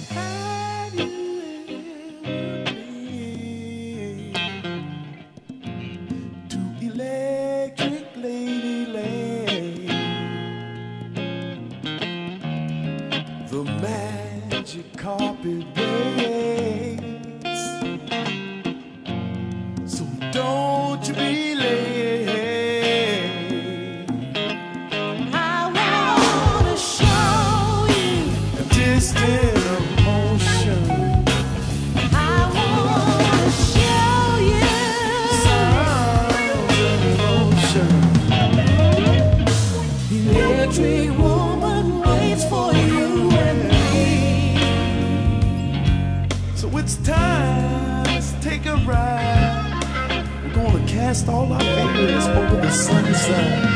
Have you ever been to Electric Ladyland? The magic carpet waits, so don't you be late. I wanna show you a distant emotion. I wanna show you sounds of emotion. Electric woman waits for you and me. So it's time, let's take a ride. We're gonna cast all our fears over the sunny side.